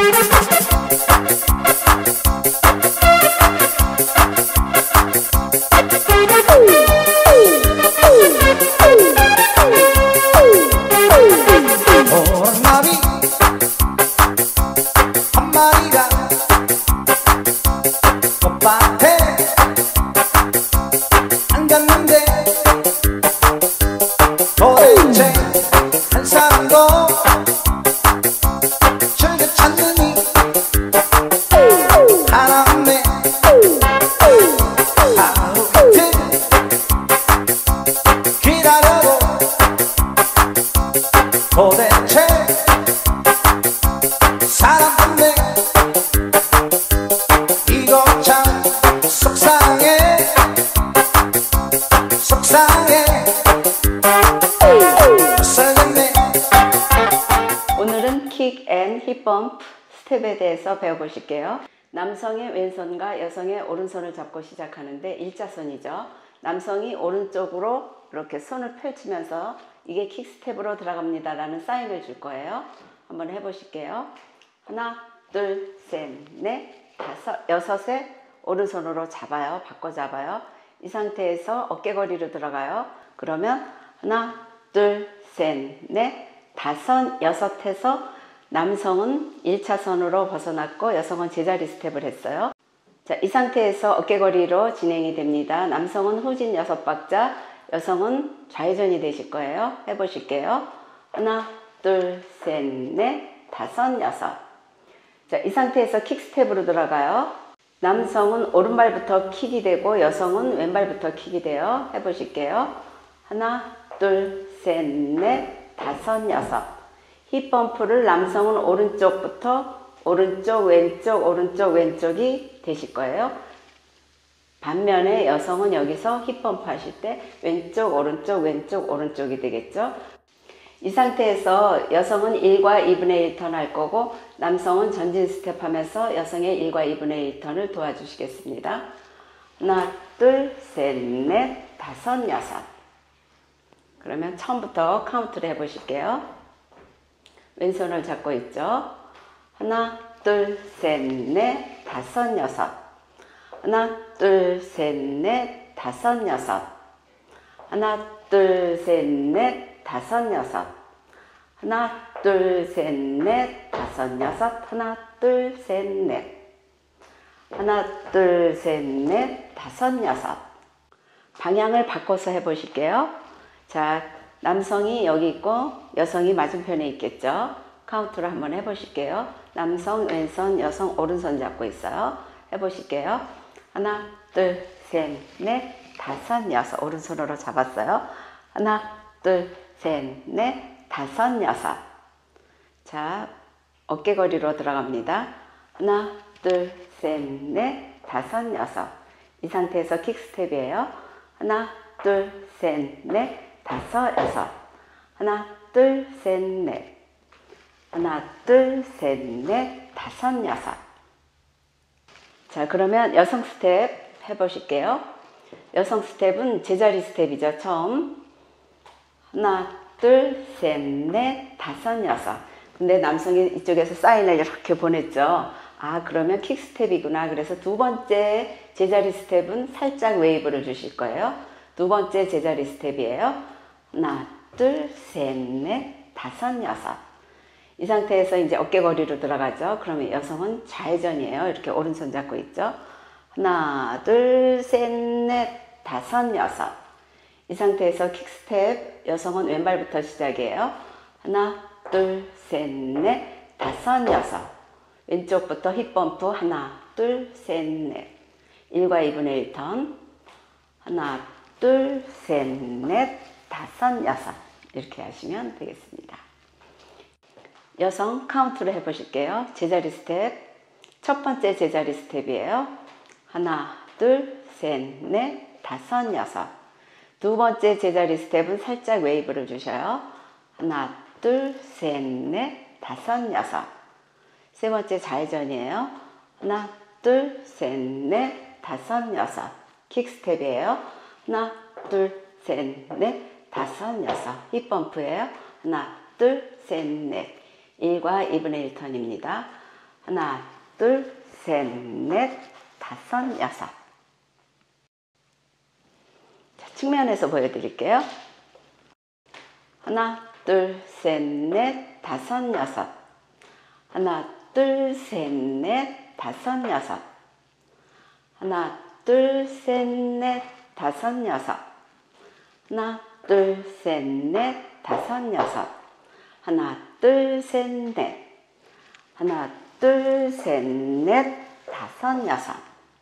오늘은 킥 앤 힙범프 스텝에 대해서 배워보실게요. 남성의 왼손과 여성의 오른손을 잡고 시작하는데 일자선이죠. 남성이 오른쪽으로 이렇게 손을 펼치면서 이게 킥 스텝으로 들어갑니다 라는 사인을 줄 거예요. 한번 해보실게요. 하나, 둘, 셋, 넷, 다섯, 여섯에 오른손으로 잡아요. 바꿔 잡아요. 이 상태에서 어깨거리로 들어가요. 그러면 하나, 둘, 셋, 넷, 다섯, 여섯 해서 남성은 1차선으로 벗어났고 여성은 제자리 스텝을 했어요. 자, 이 상태에서 어깨거리로 진행이 됩니다. 남성은 후진 6박자, 여성은 좌회전이 되실 거예요. 해보실게요. 하나, 둘, 셋, 넷, 다섯, 여섯. 자, 이 상태에서 킥 스텝으로 들어가요. 남성은 오른발부터 킥이 되고 여성은 왼발부터 킥이 돼요. 해보실게요. 하나, 둘, 셋, 넷, 다섯, 여섯. 힙범프를 남성은 오른쪽부터 오른쪽, 왼쪽, 오른쪽, 왼쪽이 되실 거예요. 반면에 여성은 여기서 힙범프 하실 때 왼쪽, 오른쪽, 왼쪽, 오른쪽이 되겠죠. 이 상태에서 여성은 1과 2분의 1턴 할 거고 남성은 전진 스텝 하면서 여성의 1과 2분의 1턴을 도와주시겠습니다. 하나, 둘, 셋, 넷, 다섯, 여섯. 그러면 처음부터 카운트를 해보실게요. 왼손을 잡고 있죠. 하나, 둘, 셋, 넷, 다섯, 여섯. 하나, 둘, 셋, 넷, 다섯, 여섯. 하나, 둘, 셋, 넷, 다섯, 여섯. 하나, 둘, 셋, 넷, 다섯, 여섯. 하나, 둘, 셋, 넷. 하나, 둘, 셋, 넷, 다섯, 여섯. 방향을 바꿔서 해보실게요. 자, 남성이 여기 있고 여성이 맞은편에 있겠죠. 카운트를 한번 해보실게요. 남성 왼손, 여성 오른손 잡고 있어요. 해보실게요. 하나, 둘, 셋, 넷, 다섯, 여섯. 오른손으로 잡았어요. 하나, 둘, 셋, 넷, 다섯, 여섯. 자, 어깨거리로 들어갑니다. 하나, 둘, 셋, 넷, 다섯, 여섯. 이 상태에서 킥 스텝이에요. 하나, 둘, 셋, 넷, 다섯, 여섯. 하나, 둘, 셋, 넷. 하나, 둘, 셋, 넷, 다섯, 여섯. 자, 그러면 여성 스텝 해보실게요. 여성 스텝은 제자리 스텝이죠. 처음. 하나, 둘, 셋, 넷, 다섯, 여섯. 근데 남성이 이쪽에서 사인을 이렇게 보냈죠. 아, 그러면 킥 스텝이구나. 그래서 두 번째 제자리 스텝은 살짝 웨이브를 주실 거예요. 두 번째 제자리 스텝이에요. 하나, 둘, 셋, 넷, 다섯, 여섯. 이 상태에서 이제 어깨거리로 들어가죠. 그러면 여성은 좌회전이에요. 이렇게 오른손 잡고 있죠. 하나, 둘, 셋, 넷, 다섯, 여섯. 이 상태에서 킥 스텝, 여성은 왼발부터 시작이에요. 하나, 둘, 셋, 넷, 다섯, 여섯. 왼쪽부터 힙범프 하나, 둘, 셋, 넷. 1과 2분의 1턴. 하나, 둘, 셋, 넷, 다섯, 여섯. 이렇게 하시면 되겠습니다. 여성 카운트를 해보실게요. 제자리 스텝. 첫 번째 제자리 스텝이에요. 하나, 둘, 셋, 넷, 다섯, 여섯. 두 번째 제자리 스텝은 살짝 웨이브를 주셔요. 하나, 둘, 셋, 넷, 다섯, 여섯. 세 번째 좌회전이에요. 하나, 둘, 셋, 넷, 다섯, 여섯. 킥 스텝이에요. 하나, 둘, 셋, 넷, 다섯, 여섯. 힙범프예요. 하나, 둘, 셋, 넷. 1과 2분의 1턴입니다. 하나, 둘, 셋, 넷, 다섯, 여섯. 자, 측면에서 보여드릴게요. 하나, 둘, 셋, 넷, 다섯, 여섯. 하나, 둘, 셋, 넷, 다섯, 여섯. 하나, 둘, 셋, 넷, 다섯, 여섯. 하나, 둘, 셋, 넷, 다섯, 여섯. 하나, 둘, 셋, 넷. 하나, 둘, 셋, 넷, 다섯, 여섯.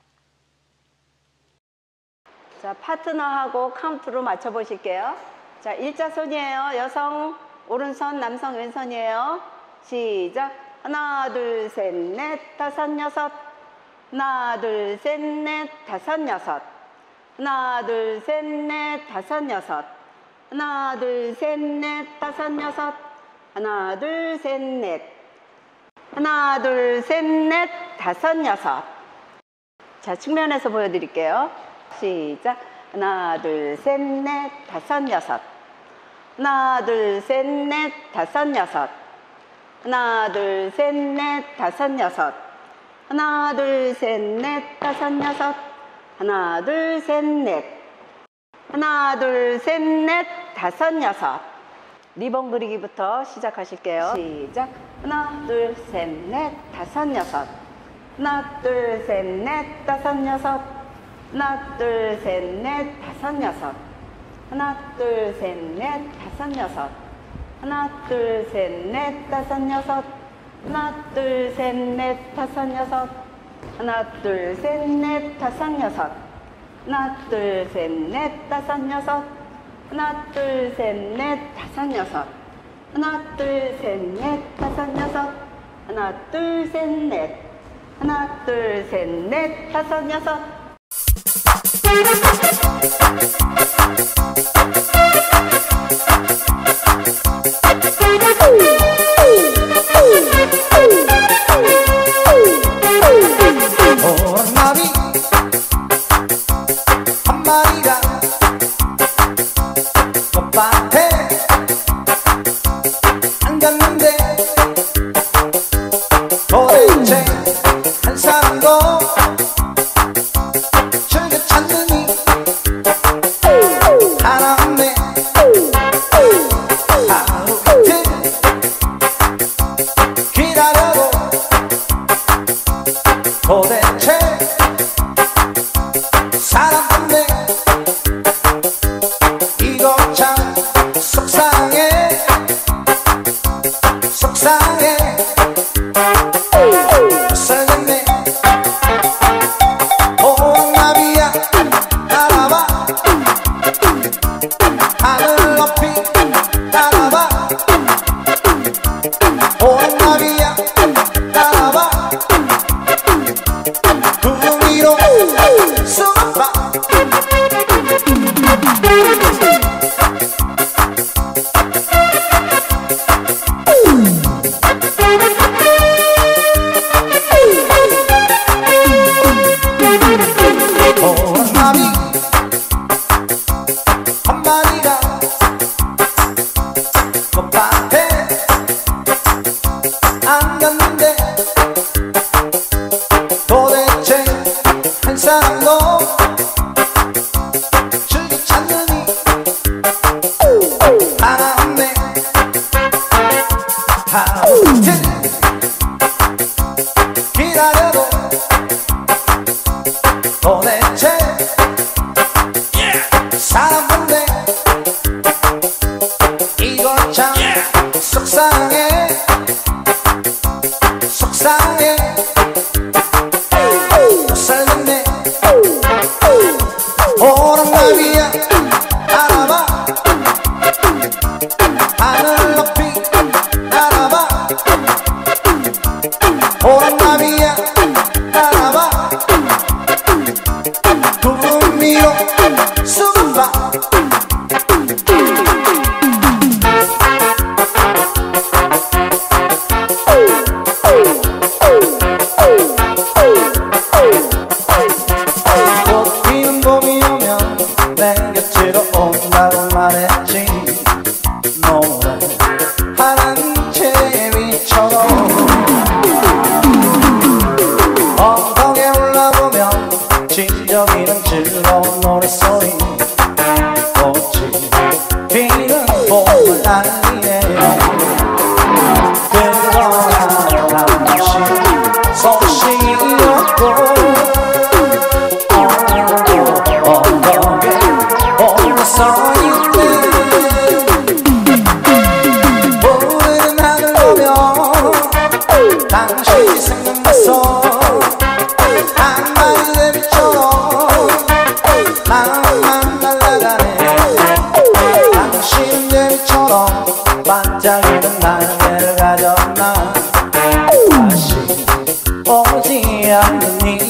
자, 파트너하고 카운트로 맞춰보실게요. 자, 일자손이에요. 여성 오른손, 남성 왼손이에요. 시작. 하나, 둘, 셋, 넷, 다섯, 여섯. 하나, 둘, 셋, 넷, 다섯, 여섯. 하나, 둘, 셋, 넷, 다섯, 여섯. 하나, 둘, 셋, 넷, 다섯, 여섯. 하나, 둘, 셋, 넷. 하나, 둘, 셋, 넷, 다섯, 여섯. 자, 측면에서 보여드릴게요. 시작. 하나, 둘, 셋, 넷, 다섯, 여섯. 하나, 둘, 셋, 넷, 다섯, 여섯. 하나, 둘, 셋, 넷, 다섯, 여섯. 하나, 둘, 셋, 넷, 다섯, 여섯. 하나, 둘, 셋, 넷. 하나, 둘, 셋, 넷, 다섯, 여섯. 리본 그리기부터 시작하실게요. 시작. 하나, 둘, 셋, 넷, 다섯, 여섯. 하나, 둘, 셋, 넷, 다섯, 여섯. 하나, 둘, 셋, 넷, 다섯, 여섯. 하나, 둘, 셋, 넷, 다섯, 여섯. 하나, 둘, 셋, 넷, 다섯, 여섯. 하나, 둘, 셋, 넷, 다섯, 여섯. 하나, 둘, 셋, 넷, 다섯, 여섯. 하나, 둘, 셋, 넷, 다섯, 여섯. 하나, 둘, 셋, 넷, 다섯, 여섯. 하나, 둘, 셋, 넷, 다섯, 여섯. 하나, 둘, 셋, 넷. 하나, 둘, 셋, 넷, 다섯, 여섯. 호랑나비 한 마리가 꽃밭에 앉았는데 도대체 한 사람도 즐겨 찾느니 하나 없네. 하루 이틀 기다려도 도대체 사람 없네. 이거 참 속상해. 속상해. 썰겠네. 호랑나비야 날아봐. 하늘 높이 날아봐. 호랑나비야 날아봐. 구름 위로 쏘아봐. 호랑나비 한 마리가 꽃밭에 앉았는데 도대체 한 사람도 즐겨 찾느니 하나 없네. 하루 이틀 기다려도 도대체 사람 없네. 이거 참 속상해. 속상해. 썰겠네. 호랑나비야 알아봐. 하늘 높이 날아봐. 호랑나비야 알아봐. 구름 위로 쏘아봐. 반짝이는 날개를 가졌나 다시 오지 않는 이